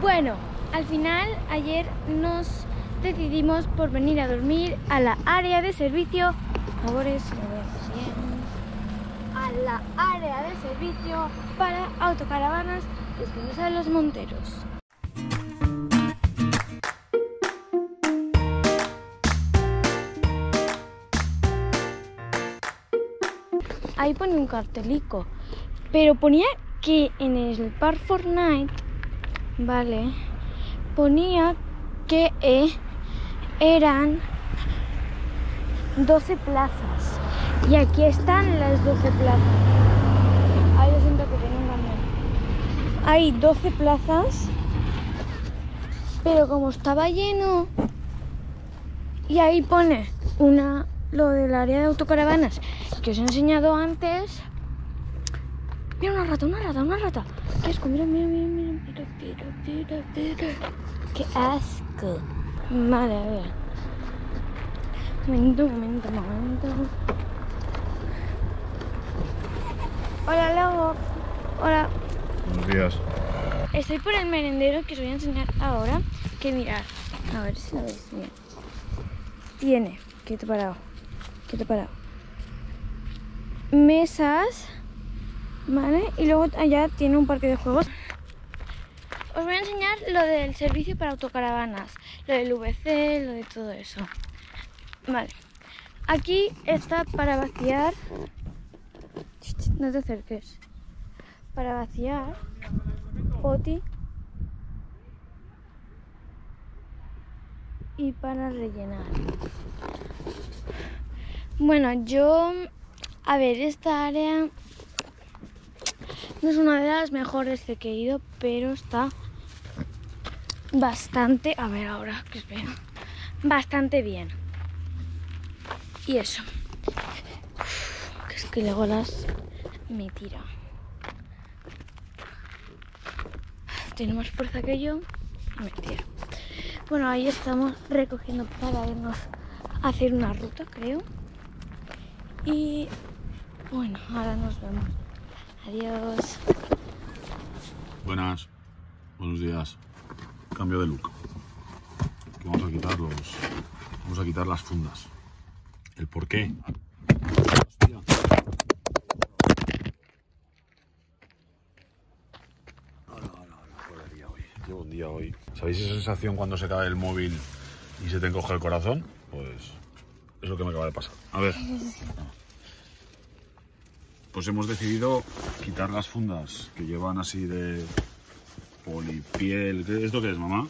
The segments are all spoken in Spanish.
Bueno, al final ayer nos decidimos por venir a dormir a la área de servicio. Favores, a la área de servicio para autocaravanas de Espinosa de los Monteros. Ahí pone un cartelico, pero ponía que en el Park Fortnite, vale, ponía que eran 12 plazas y aquí están las 12 plazas. Ahí lo siento que tengo un camión. Hay 12 plazas, pero como estaba lleno y ahí pone lo del área de autocaravanas que os he enseñado antes. Mira una rata. Qué asco, mira. Qué asco. Vale, a ver. Momento. Hola, Lobo. Hola. Buenos días. Estoy por el merendero que os voy a enseñar ahora. Que mirad, a ver si lo veis bien. Tiene, quieto parado. Mesas, ¿vale? Y luego allá tiene un parque de juegos. Os voy a enseñar lo del servicio para autocaravanas, lo del VC, lo de todo eso. Vale. Aquí está para vaciar. No te acerques. Para vaciar poti y para rellenar. Bueno, a ver, esta área no es una de las mejores que he ido, pero está bastante, a ver ahora que os veo, bastante bien. Y eso, que es que Legolas me tira. Tiene más fuerza que yo y me tira. Bueno, ahí estamos recogiendo para irnos a hacer una ruta, creo. Y bueno, ahora nos vemos. Adiós. Buenos días. Cambio de look. Que vamos a quitar las fundas. ¿El por qué? Hostia. Llevo un día hoy. ¿Sabéis esa sensación cuando se cae el móvil y se te encoge el corazón? Pues es lo que me acaba de pasar. A ver. Pues hemos decidido quitar las fundas que llevan así de polipiel. ¿Esto qué es, mamá?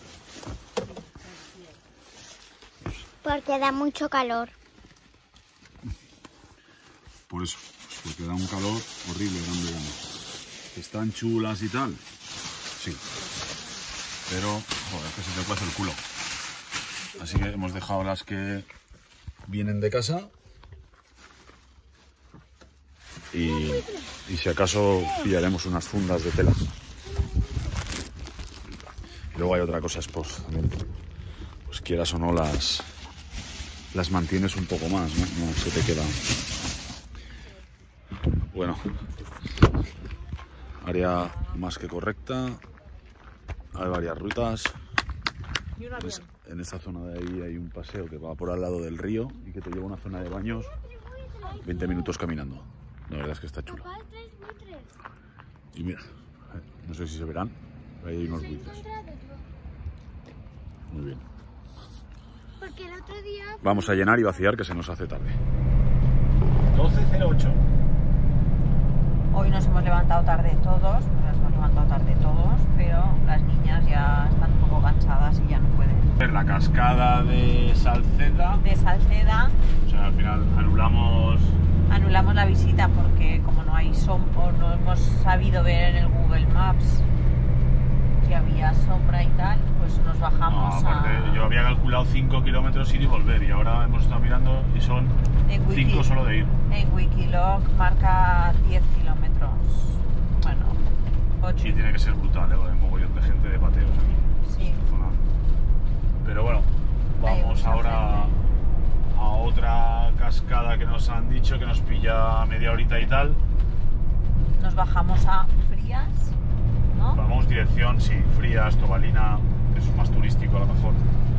Porque da mucho calor. Por eso, porque da un calor horrible grande. ¿Están chulas y tal? Sí. Pero, joder, es que se te cuece el culo. Así que hemos dejado las que vienen de casa. Y si acaso pillaremos unas fundas de tela. Y luego hay otra cosa, pues quieras o no las mantienes un poco más, ¿no? No se te queda. Bueno, área más que correcta. Hay varias rutas. En esta zona de ahí hay un paseo que va por al lado del río y que te lleva a una zona de baños 20 minutos caminando. La verdad es que está chulo. Y mira, no sé si se verán, ahí hay unos buitres. Muy bien. Porque el otro día... Vamos a llenar y vaciar, que se nos hace tarde. 12:08. Hoy nos hemos levantado tarde todos, pero las niñas ya están un poco cansadas y ya no pueden. La cascada de Salceda. O sea, al final anulamos la visita porque como no hemos sabido ver en el Google Maps que había sombra y tal, pues nos bajamos. No, aparte, yo había calculado 5 kilómetros ir y volver y ahora hemos estado mirando y son 5 solo de ir. En Wikiloc marca 10 kilómetros. Bueno, 8. Sí, tiene que ser brutal, hay un mogollón de gente de pateos aquí. Sí. Pero bueno, vamos ahora a otra cascada que nos han dicho que nos pilla media horita y tal. Nos bajamos a Frías, ¿no? ¿no? Vamos dirección, sí, Frías, Tobalina, que es más turístico a lo mejor.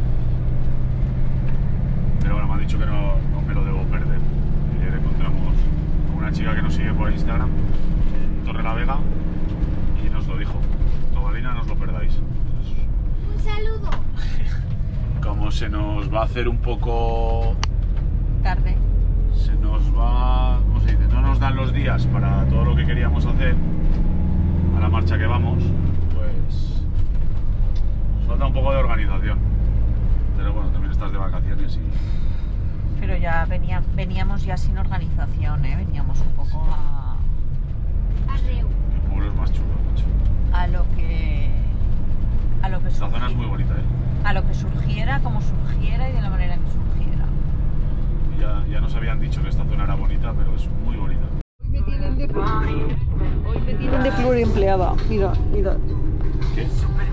Pero bueno, me han dicho que no me lo debo perder. Ayer encontramos con una chica que nos sigue por Instagram en Torrelavega y nos lo dijo. Tobalina, no os lo perdáis. Un saludo. Como se nos va a hacer un poco... Tarde. Se nos va... ¿Cómo se dice? No nos dan los días para todo lo que queríamos hacer a la marcha que vamos, pues... Nos falta un poco de organización. Pero bueno, también estás de vacaciones y... Pero ya veníamos ya sin organización, ¿eh? Veníamos un poco Arreu. El pueblo es más chulo, macho. a lo que Esta zona es muy bonita, ¿eh? a lo que surgiera, como surgiera y de la manera que surgiera. Y ya nos habían dicho que esta zona era bonita, pero es muy bonita. Hoy me tienen de pluriempleada. Mira. ¿Qué?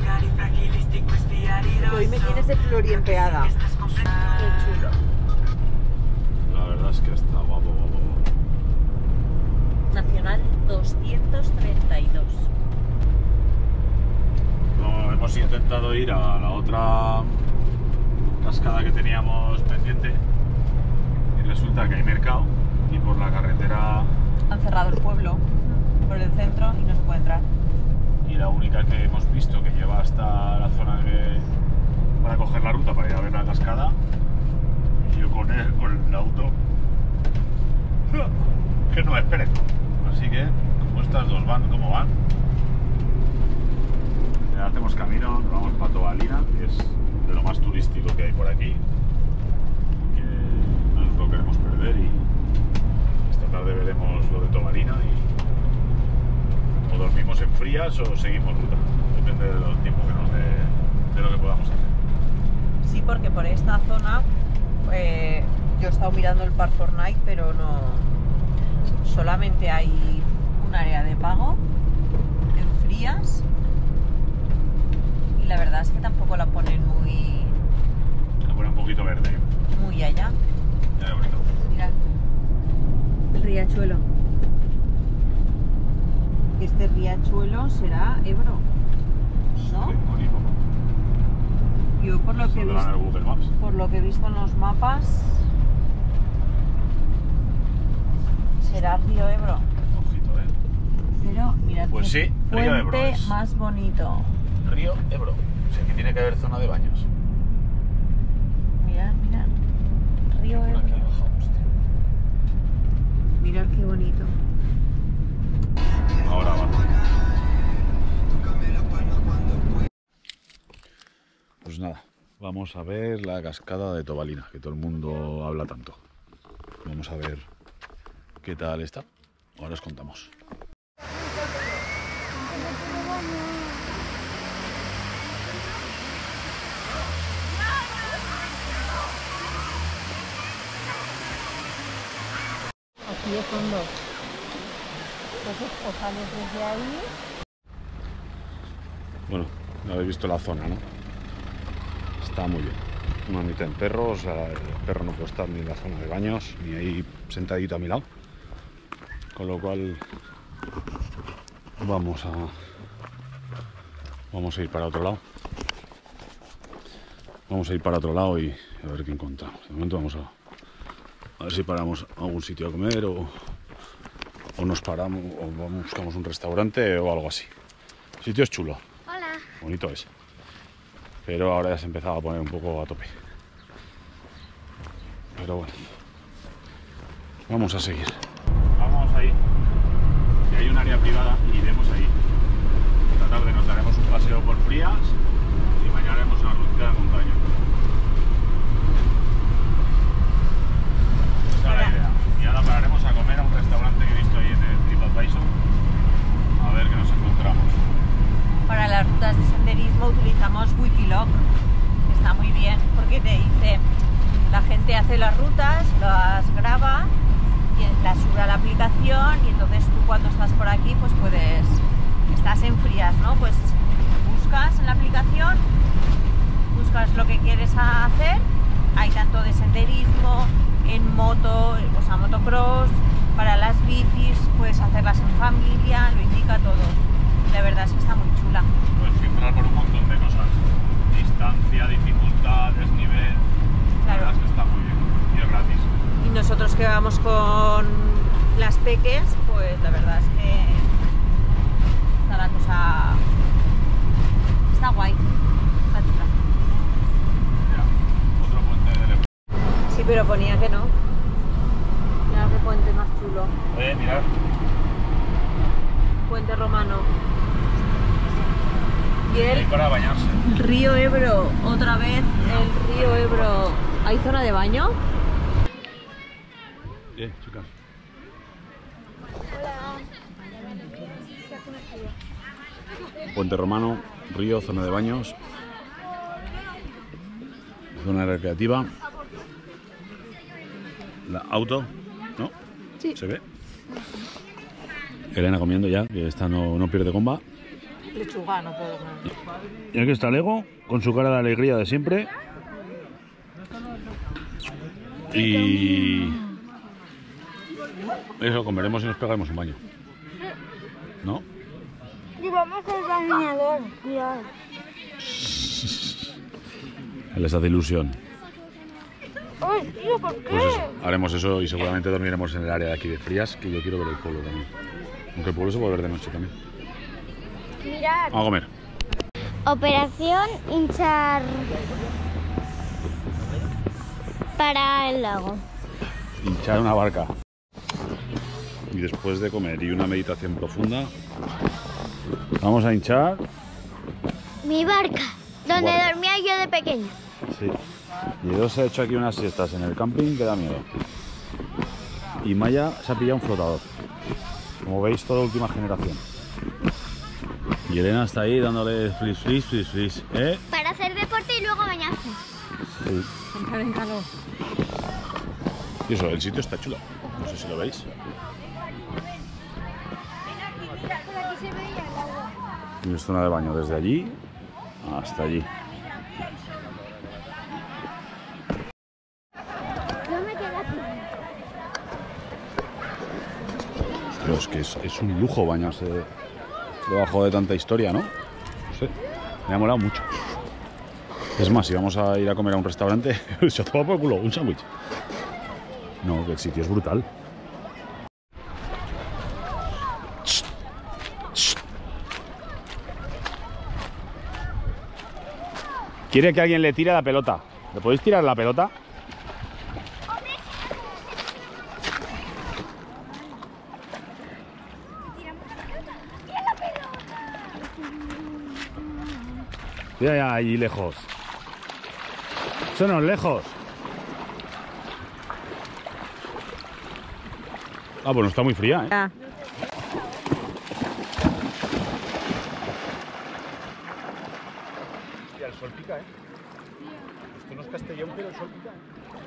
Hoy me tienes de pluriempleada. Qué chulo. La verdad es que está guapo. Nacional 232. No, hemos intentado ir a la otra cascada que teníamos pendiente y resulta que hay mercado y por la carretera Han cerrado el pueblo por el centro y no se puede entrar. y la única que hemos visto que lleva hasta la zona para coger la ruta para ir a ver la cascada y yo con el auto que no esperen. Así que como estas dos van como van, hacemos camino, nos vamos para Tobalina, que es de lo más turístico que hay por aquí, que no nos lo queremos perder y esta tarde veremos lo de Tobalina y o dormimos en Frías o seguimos ruta, depende del tiempo que nos dé, de lo que podamos hacer. Sí, porque por esta zona yo he estado mirando el Park Fortnite, pero no. Solamente hay un área de pago en Frías y la verdad es que tampoco la ponen La pone un poquito verde, muy allá. ya de bonito. Mirad, el riachuelo. Este riachuelo será Ebro, ¿no? Sí, bonito. Yo por lo que he Saldrá en el visto, Google Maps. por lo que he visto en los mapas, será Río Ebro. Ojito, Pero mirad Pues qué sí, Río Ebro puente es. más bonito. Río Ebro. O sea, aquí tiene que haber zona de baños. Mirad. Río Por Ebro. aquí bajamos, tío. Mirad qué bonito. Ahora va. Pues nada, vamos a ver la cascada de Tobalina, que todo el mundo habla tanto. Vamos a ver qué tal está. Ahora os contamos. Aquí de fondo. Entonces o sales desde ahí. Bueno, ya habéis visto la zona, ¿no? Está muy bien. Una mitad en perros, o sea, el perro no puede estar ni en la zona de baños, ni ahí sentadito a mi lado. Con lo cual vamos a ir para otro lado. Vamos a ir para otro lado y a ver qué encontramos. De momento vamos a ver si paramos a algún sitio a comer o nos paramos o buscamos un restaurante o algo así. El sitio es chulo. Hola. Bonito es. Pero ahora ya se empezaba a poner un poco a tope. Pero bueno. Vamos a seguir. Vamos ahí. Y hay un área privada y iremos ahí. Esta tarde nos daremos un paseo por Frías y mañana haremos una ruta de montaña. Esa es la idea. Y ahora pararemos a comer a un restaurante que he visto ahí en el TripAdvisor. A ver qué nos encontramos. Para las rutas de senderismo utilizamos Wikiloc. Está muy bien porque te dice, la gente hace las rutas, las graba y las sube a la aplicación y entonces tú cuando estás por aquí pues puedes, estás en Frías, ¿no? Pues buscas en la aplicación, buscas lo que quieres hacer, hay tanto de senderismo, en moto, o sea, motocross, para las bicis, puedes hacerlas en familia, lo indica todo. La verdad verdad es que está muy chula. Puedes filtrar por un montón de cosas. Distancia, dificultad, desnivel. La verdad es que está muy bien. Y es gratis. Y nosotros que vamos con las peques, pues la verdad es que está la cosa... Está guay. Está chula. Mira, otro puente del Ebro. Sí, pero ponía que no. Mira qué puente más chulo. Mirad. Puente romano. Y Ahí el para bañarse. río Ebro, otra vez el río Ebro. ¿Hay zona de baño? Bien, chicas. Puente romano, río, zona de baños, zona recreativa, auto, ¿no? Sí. Se ve. Elena comiendo ya, que esta no pierde comba. Lechuga, no puedo comer. Y aquí está Lego, con su cara de alegría de siempre. Y eso comeremos y nos pegaremos un baño. ¿No? Y vamos al bañador, cuidado. Les hace ilusión. ¡Ay, tío, por qué! Pues eso, haremos eso y seguramente dormiremos en el área de aquí de Frías, que yo quiero ver el pueblo también. Aunque el pueblo se puede ver de noche también. Mirad. Vamos a comer. Operación hinchar para el lago. Hinchar una barca. Y después de comer y una meditación profunda, vamos a hinchar. Mi barca, donde Barca. dormía yo de pequeño. Sí. Y Dios ha hecho aquí unas siestas en el camping que da miedo. Y Maya se ha pillado un flotador. Como veis, toda última generación. Y Elena está ahí dándole flis. ¿Eh? Para hacer deporte y luego bañarse. Sí. Entrar en calor. Y eso, el sitio está chulo. No sé si lo veis. Por aquí se veía el agua. Y es zona de baño desde allí hasta allí. Yo me quedé aquí. Pero es que es un lujo bañarse debajo de tanta historia, ¿no? No sé, me ha molado mucho. Es más, si vamos a ir a comer a un restaurante, se toma por el culo, un sándwich. No, que el sitio es brutal. Quiere que alguien le tire la pelota. ¿Le podéis tirar la pelota? Mira ya allí lejos. Eso no es lejos. Ah, bueno, está muy fría, ¿eh? Ya. Hostia, el sol pica, ¿eh? Esto no es Castellón, pero el sol pica, ¿eh?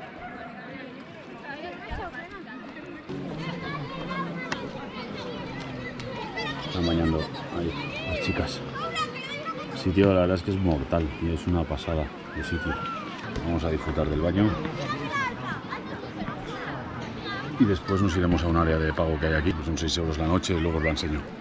Están bañando ahí las chicas. El sitio, la verdad es que es mortal y es una pasada de sitio. Vamos a disfrutar del baño. Y después nos iremos a un área de pago que hay aquí. Son 6 euros la noche y luego os la enseño.